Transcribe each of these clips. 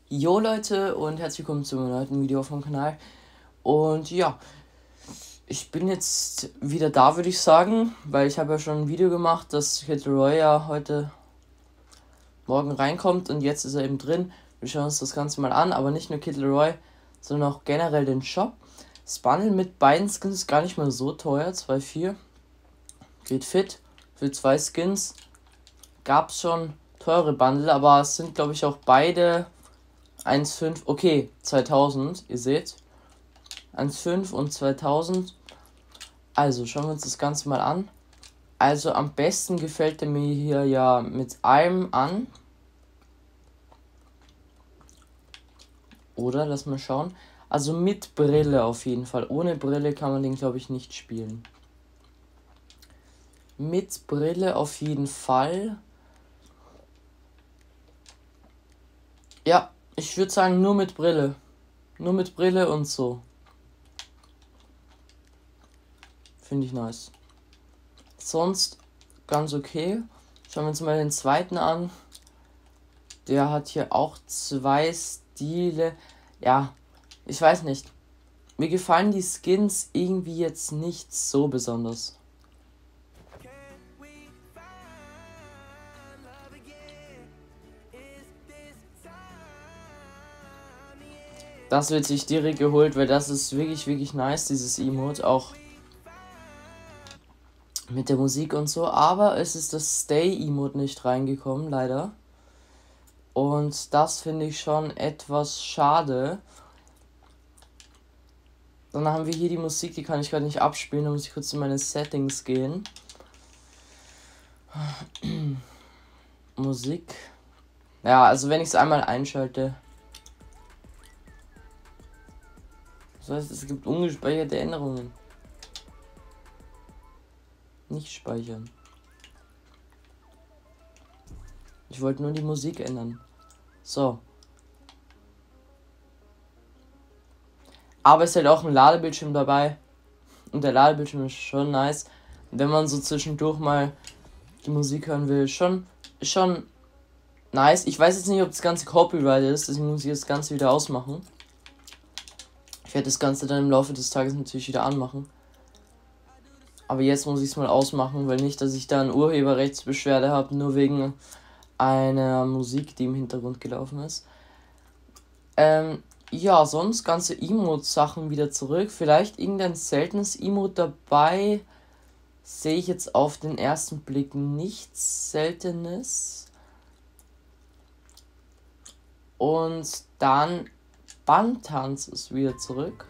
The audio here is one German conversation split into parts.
Jo Leute und herzlich willkommen zu einem neuen Video auf dem Kanal. Und ja, ich bin jetzt wieder da, würde ich sagen, weil ich habe ja schon ein Video gemacht, dass Kid Laroi ja heute Morgen reinkommt und jetzt ist er eben drin. Wir schauen uns das Ganze mal an, aber nicht nur Kid Laroi, sondern auch generell den Shop. Das Bundle mit beiden Skins ist gar nicht mal so teuer, 2,4. Geht fit. Für 2 Skins gab es schon teure Bundle, aber es sind glaube ich auch beide 1,5, okay, 2000, ihr seht. 1,5 und 2000. Also, schauen wir uns das Ganze mal an. Also, am besten gefällt er mir hier ja mit allem an. Oder, lass mal schauen. Also mit Brille auf jeden Fall. Ohne Brille kann man den, glaube ich, nicht spielen. Mit Brille auf jeden Fall. Ja, ich würde sagen nur mit Brille. Nur mit Brille und so. Finde ich nice. Sonst ganz okay. Schauen wir uns mal den zweiten an. Der hat hier auch 2 Stile. Ja, ich weiß nicht. Mir gefallen die Skins irgendwie jetzt nicht so besonders. Das wird sich direkt geholt, weil das ist wirklich, wirklich nice, dieses Emote. Auch mit der Musik und so. Aber es ist das Stay-Emote nicht reingekommen, leider. Und das finde ich schon etwas schade. Dann haben wir hier die Musik, die kann ich gerade nicht abspielen. Da muss ich kurz in meine Settings gehen. Musik. Ja, also wenn ich es einmal einschalte. Das heißt, es gibt ungespeicherte Änderungen. Nicht speichern. Ich wollte nur die Musik ändern. So. Aber es ist halt auch ein Ladebildschirm dabei. Und der Ladebildschirm ist schon nice. Wenn man so zwischendurch mal die Musik hören will, schon nice. Ich weiß jetzt nicht, ob das Ganze Copyright ist, deswegen muss ich das Ganze wieder ausmachen. Ich werde das Ganze dann im Laufe des Tages natürlich wieder anmachen. Aber jetzt muss ich es mal ausmachen, weil nicht, dass ich da eine Urheberrechtsbeschwerde habe, nur wegen einer Musik, die im Hintergrund gelaufen ist. Ja, sonst ganze Emote-Sachen wieder zurück. Vielleicht irgendein seltenes Emote dabei. Sehe ich jetzt auf den ersten Blick nichts Seltenes. Und dann Bantanz ist wieder zurück.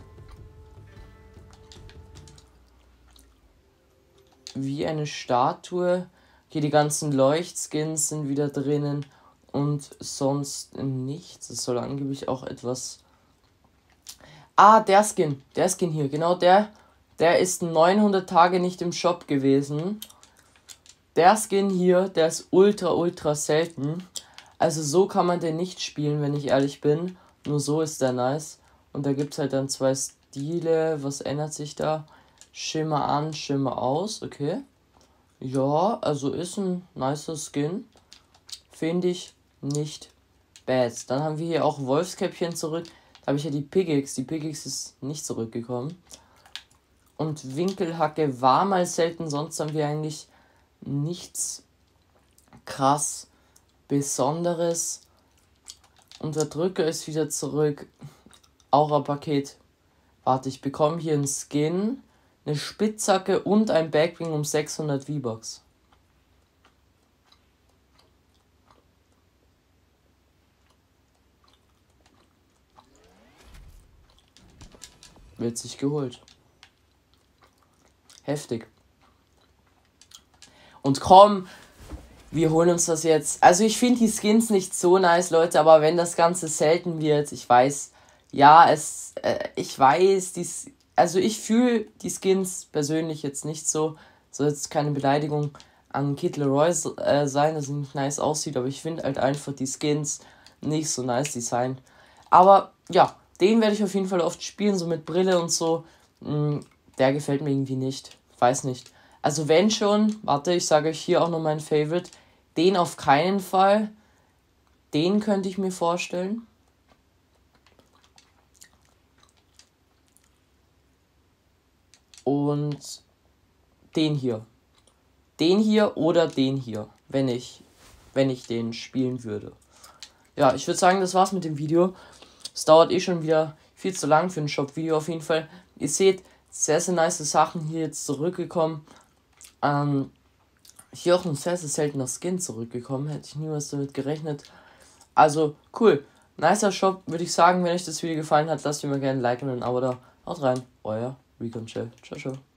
Wie eine Statue. Hier die ganzen Leuchtskins sind wieder drinnen. Und sonst nichts. Es soll angeblich auch etwas... Ah, der Skin hier. Genau der ist 900 Tage nicht im Shop gewesen. Der Skin hier, der ist ultra selten. Also so kann man den nicht spielen, wenn ich ehrlich bin. Nur so ist der nice. Und da gibt es halt dann 2 Stile. Was ändert sich da? Schimmer an, Schimmer aus. Okay. Ja, also ist ein nicer Skin. Finde ich nicht bad. Dann haben wir hier auch Wolfskäppchen zurück. Da habe ich ja die Pickaxe. Die Pickaxe ist nicht zurückgekommen. Und Winkelhacke war mal selten. Sonst haben wir eigentlich nichts krass Besonderes. Unterdrücker ist wieder zurück. Aura-Paket. Warte, ich bekomme hier einen Skin, eine Spitzhacke und ein Backbling um 600 V-Bucks. Wird sich geholt. Heftig. Und komm, wir holen uns das jetzt. Also ich finde die Skins nicht so nice, Leute, aber wenn das Ganze selten wird, ich weiß, ja, ich weiß, also ich fühle die Skins persönlich jetzt nicht so. Soll jetzt keine Beleidigung an Kid Laroi sein, dass es nicht nice aussieht, aber ich finde halt einfach die Skins nicht so nice designt. Aber ja, den werde ich auf jeden Fall oft spielen, so mit Brille und so. Der gefällt mir irgendwie nicht. Weiß nicht. Also wenn schon, warte, ich sage euch hier auch noch mein Favorite. Den auf keinen Fall. Den könnte ich mir vorstellen. und den hier. Den hier oder den hier, wenn ich den spielen würde. Ja, ich würde sagen, das war's mit dem Video. Es dauert eh schon wieder viel zu lang für ein Shop-Video auf jeden Fall. Ihr seht, sehr, sehr nice Sachen hier jetzt zurückgekommen. Hier auch ein sehr, sehr seltener Skin zurückgekommen. Hätte ich niemals damit gerechnet. Also, cool. Nicer Shop, würde ich sagen. Wenn euch das Video gefallen hat, lasst mir mal gerne ein Like und ein Abo da. Haut rein, euer Recon Chill. Ciao, ciao.